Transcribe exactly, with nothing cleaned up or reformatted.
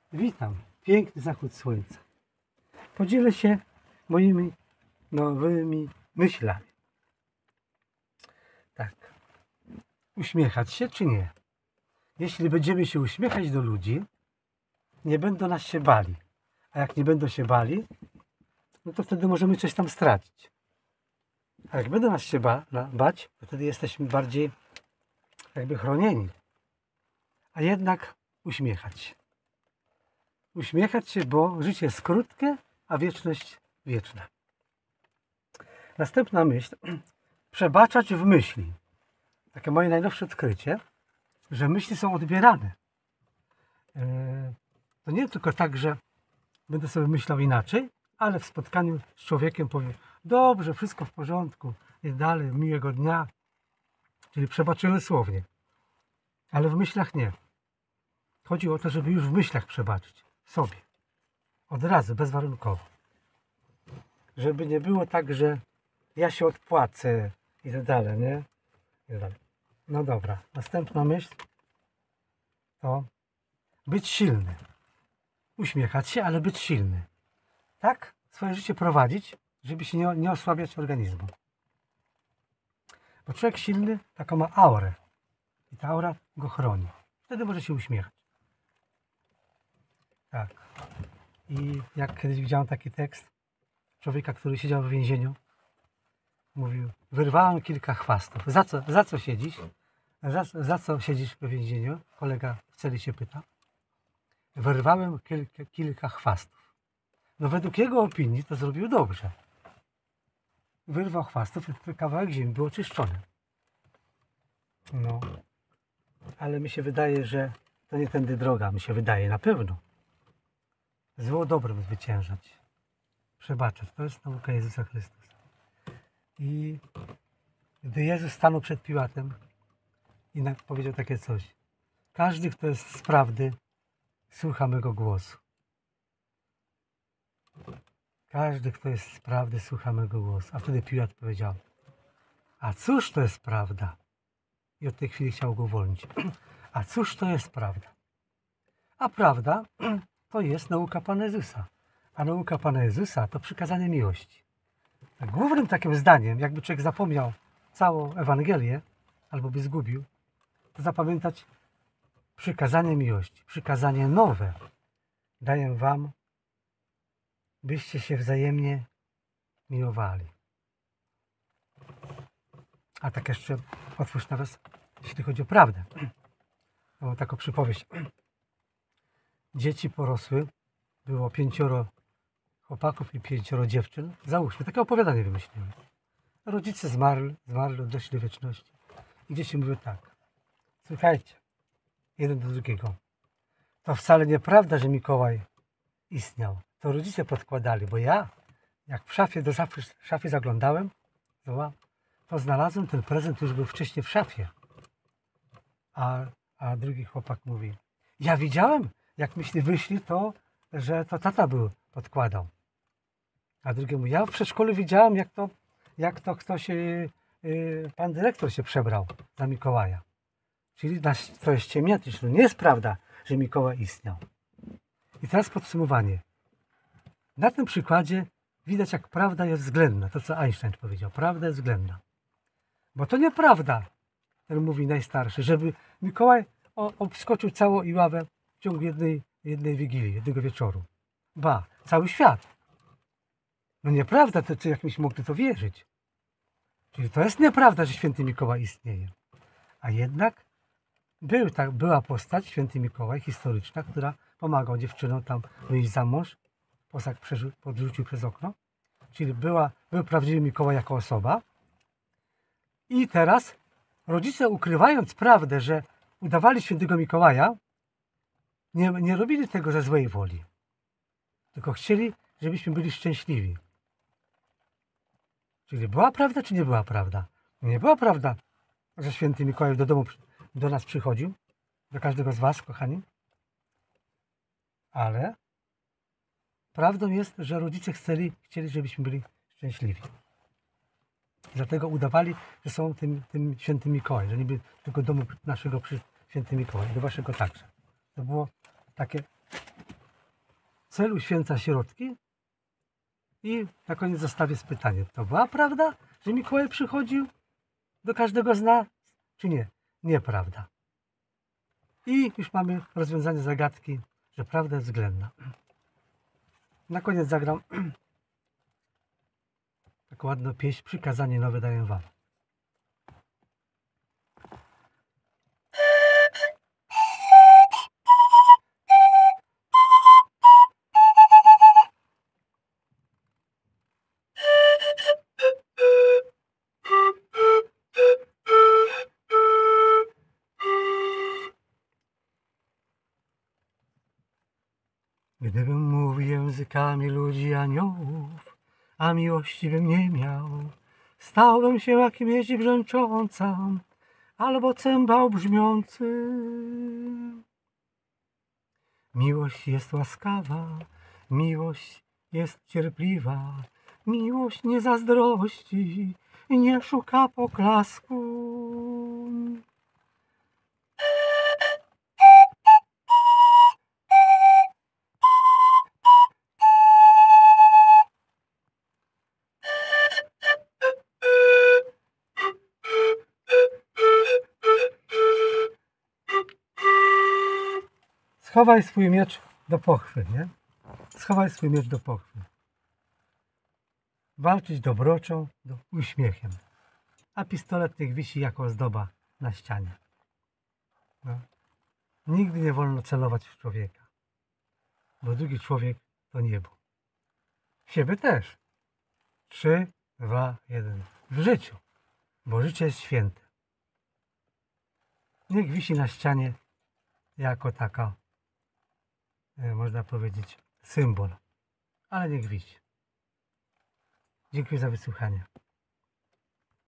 Witam, piękny zachód słońca. Podzielę się moimi nowymi myślami. Tak, uśmiechać się czy nie? Jeśli będziemy się uśmiechać do ludzi, nie będą nas się bali. A jak nie będą się bali, no to wtedy możemy coś tam stracić. A jak będą nas się ba bać, to wtedy jesteśmy bardziej jakby chronieni. A jednak uśmiechać się. Uśmiechać się, bo życie jest krótkie, a wieczność wieczna. Następna myśl. Przebaczać w myśli. Takie moje najnowsze odkrycie, że myśli są odbierane. To nie tylko tak, że będę sobie myślał inaczej, ale w spotkaniu z człowiekiem powiem: dobrze, wszystko w porządku, i dalej, miłego dnia. Czyli przebaczyłem słownie. Ale w myślach nie. Chodzi o to, żeby już w myślach przebaczyć. Sobie. Od razu, bezwarunkowo. Żeby nie było tak, że ja się odpłacę i tak dalej, nie? I tak dalej. No dobra. Następna myśl to być silny. Uśmiechać się, ale być silny. Tak swoje życie prowadzić, żeby się nie, nie osłabiać organizmu. Bo człowiek silny taką ma aurę. I ta aura go chroni. Wtedy może się uśmiechać. Tak. I jak kiedyś widziałem taki tekst człowieka, który siedział w więzieniu, mówił: wyrwałem kilka chwastów. Za co, za co siedzisz? Za, za co siedzisz w więzieniu? Kolega w celi się pyta. Wyrwałem kilka, kilka chwastów. No według jego opinii to zrobił dobrze. Wyrwał chwastów i kawałek ziemi był oczyszczony. No. Ale mi się wydaje, że to nie tędy droga. Mi się wydaje na pewno. Zło dobrem zwyciężać. Przebaczać. To jest nauka Jezusa Chrystusa. I gdy Jezus stanął przed Piłatem i powiedział takie coś: każdy, kto jest z prawdy, słucha mego głosu. Każdy, kto jest z prawdy, słucha mego głosu. A wtedy Piłat powiedział: a cóż to jest prawda? I od tej chwili chciał go uwolnić. A cóż to jest prawda? A prawda to jest nauka Pana Jezusa. A nauka Pana Jezusa to przykazanie miłości. Głównym takim zdaniem, jakby człowiek zapomniał całą Ewangelię, albo by zgubił, to zapamiętać przykazanie miłości. Przykazanie nowe daję wam, byście się wzajemnie miłowali. A tak jeszcze otwórz nawias, jeśli chodzi o prawdę. Mam taką przypowieść. Dzieci porosły, było pięcioro chłopaków i pięcioro dziewczyn. Załóżmy, takie opowiadanie wymyśliłem. Rodzice zmarli, zmarli, odeszli do wieczności. I dzieci mówią tak: słuchajcie, jeden do drugiego, to wcale nieprawda, że Mikołaj istniał. To rodzice podkładali, bo ja, jak w szafie do szafy, szafy zaglądałem, to znalazłem ten prezent, już był wcześniej w szafie. A, a drugi chłopak mówi: ja widziałem, jak myśmy wyszli, to, że to tata był, podkładał. A drugi mówi: ja w przedszkolu widziałem, jak to, jak to ktoś, yy, yy, pan dyrektor się przebrał za Mikołaja. Czyli to jest ciemniatyczne. Nie jest prawda, że Mikołaj istniał. I teraz podsumowanie. Na tym przykładzie widać, jak prawda jest względna. To, co Einstein powiedział. Prawda jest względna. Bo to nieprawda, ten mówi najstarszy, żeby Mikołaj obskoczył całą Iławę w ciągu jednej, jednej wigilii, jednego wieczoru. Ba, cały świat. No nieprawda, to czy jakimś mogli to wierzyć. Czyli to jest nieprawda, że święty Mikołaj istnieje. A jednak był, tak, była postać, święty Mikołaj, historyczna, która pomagał dziewczynom tam wyjść za mąż, posag podrzucił przez okno. Czyli była, był prawdziwy Mikołaj jako osoba. I teraz rodzice, ukrywając prawdę, że udawali świętego Mikołaja, nie, nie robili tego ze złej woli. Tylko chcieli, żebyśmy byli szczęśliwi. Czyli była prawda, czy nie była prawda? Nie była prawda, że święty Mikołaj do domu, do nas przychodził, do każdego z was, kochani. Ale prawdą jest, że rodzice chcieli, chcieli żebyśmy byli szczęśliwi. Dlatego udawali, że są tym, tym świętym Mikołajem, że niby tylko do domu naszego przy święty Mikołaj, do waszego także. To było takie cel uświęca środki. I na koniec zostawię z pytaniem. To była prawda, że Mikołaj przychodził do każdego z nas, czy nie? Nieprawda. I już mamy rozwiązanie zagadki, że prawda jest względna. Na koniec zagram taką ładną pieśń, przykazanie nowe daję wam. Gdybym mówił językami ludzi aniołów, a miłości bym nie miał, stałbym się jak miedź brzęcząca, albo cymbał brzmiący. Miłość jest łaskawa, miłość jest cierpliwa, miłość nie zazdrości i nie szuka poklasku. Schowaj swój miecz do pochwy, nie? Schowaj swój miecz do pochwy. Walczyć dobroczą, do uśmiechem. A pistolet niech wisi jako ozdoba na ścianie. No. Nigdy nie wolno celować w człowieka, bo drugi człowiek to niebo. W siebie też. Trzy, dwa, jeden. W życiu, bo życie jest święte. Niech wisi na ścianie jako taka, można powiedzieć, symbol. Ale niech wisi. Dziękuję za wysłuchanie.